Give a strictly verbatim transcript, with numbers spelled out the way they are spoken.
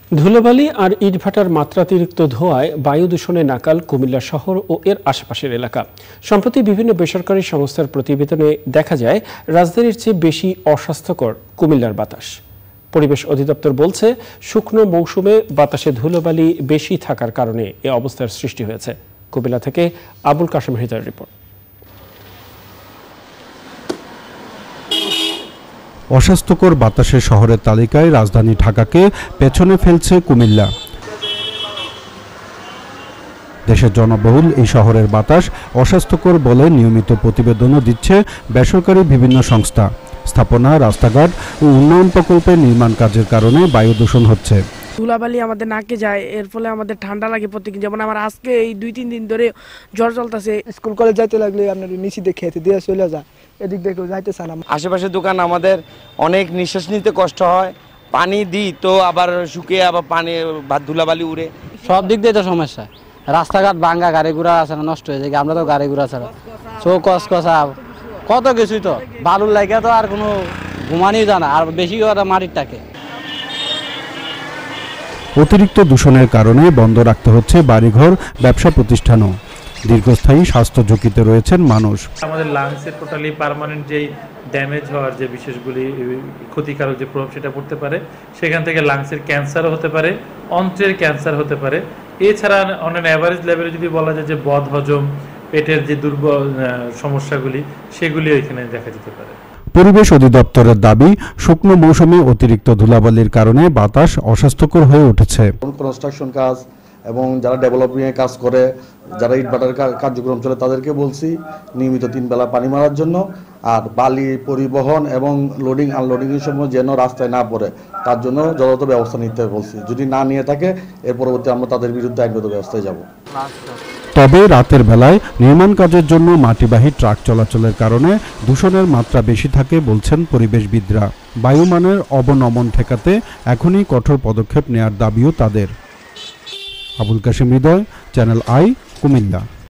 ধুলোবালি আর ইটভাটার মাত্রাতিরিক্ত ধোঁয়ায় বায়ু দূষণে নাকাল কুমিল্লা শহর ও এর আশেপাশের এলাকা। সম্প্রতি বিভিন্ন বেসরকারি সংস্থার প্রতিবেদনে দেখা যায় রাজধানীর চেয়ে বেশি অস্বাস্থ্যকর কুমিল্লার বাতাস। পরিবেশ অধিদপ্তর বলছে, শুকনো মৌসুমে বাতাসে ধুলোবালি বেশি থাকার কারণে এ অবস্থার সৃষ্টি হয়েছে। কুমিল্লা থেকে আবুল কাশেম হৃদয়ের রিপোর্ট। অস্বাস্থ্যকর বাতাসের শহরের তালিকায় রাজধানী ঢাকাকে পেছনে ফেলছে কুমিল্লা। দেশের জনবহুল এই শহরের বাতাস অস্বাস্থ্যকর বলে নিয়মিত প্রতিবেদনও দিচ্ছে বেসরকারি বিভিন্ন সংস্থা। স্থাপনা, রাস্তাঘাট ও উন্নয়ন প্রকল্পের নির্মাণ কাজের কারণে বায়ু দূষণ হচ্ছে। ধুলাবালি আমাদের নাকে যায়, এর ফলে আমাদের ঠান্ডা লাগে প্রত্যেকদিন। যেমন আমার আজকে এই দুই তিন দিন ধরে জ্বর চলতেছে। স্কুল কলেজ যাইতে লাগলে আপনার নিচে দিয়ে খেতে দিয়ে চলে যায়, এদিক দিয়ে কেউ যাইতে চান না। আশেপাশের দোকান আমাদের অনেক নিঃশ্বাস নিতে কষ্ট হয়। পানি দিই তো আবার শুকিয়ে আবার পানি ধুলাবালি উড়ে। সব দিক দিয়ে তো সমস্যা। রাস্তাঘাট ভাঙ্গা, গাড়ি ঘোড়া আছে না, নষ্ট হয়ে যায়। আমরা তো গাড়ি ঘোড়া ছাড়া চৌ কসকসা কত কিছুই তো বালুর লাগে, তো আর কোনো ঘুমানি জানা আর বেশি কথা মাটির টাকে। অতিরিক্ত দূষণের কারণে বন্ধ রাখতে হচ্ছে বাড়িঘর, ব্যবসা প্রতিষ্ঠানও। দীর্ঘস্থায়ী স্বাস্থ্য ঝুঁকিতে রয়েছেন মানুষ। আমাদের লাংসের টোটালি পার্মানেন্ট যেই ড্যামেজ হওয়ার যে বিশেষগুলি ক্ষতিকারক যে প্রভাব সেটা পড়তে পারে। সেখান থেকে লাংসের ক্যান্সারও হতে পারে, অন্ত্রের ক্যান্সার হতে পারে। এছাড়া অন অ্যান অ্যাভারেজ লেভেলে যদি বলা যায় যে বদ হজম, পেটের যে দুর্বল সমস্যাগুলি সেগুলিও এখানে দেখা যেতে পারে। পরিবেশ অধিদপ্তরের দাবি, শুকনো মৌসুমে অতিরিক্ত ধুলাবালির কারণে বাতাস অস্বাস্থ্যকর হয়ে উঠেছে। কনস্ট্রাকশন কাজ এবং যারা ডেভেলপমেন্টের কাজ করে, যারা ইটভাটার কার্যক্রম চলে, তাদেরকে বলছি নিয়মিত তিন বেলা পানি মারার জন্য। আর বালি পরিবহন এবং লোডিং আনলোডিংয়ের সময় যেন রাস্তায় না পড়ে তার জন্য যথাযথ ব্যবস্থা নিতে বলছি। যদি না নিয়ে থাকে এর পরবর্তী আমরা তাদের বিরুদ্ধে আইনগত ব্যবস্থায় যাব। তবে রাতের বেলায় নির্মাণ কাজের জন্য মাটিবাহী ট্রাক চলাচলের কারণে দূষণের মাত্রা বেশি থাকে বলছেন পরিবেশবিদরা। বায়ুমানের অবনমন ঠেকাতে এখনই কঠোর পদক্ষেপ নেয়ার দাবিও তাদের। Abul Kashem Hridoy, channel I, Comilla.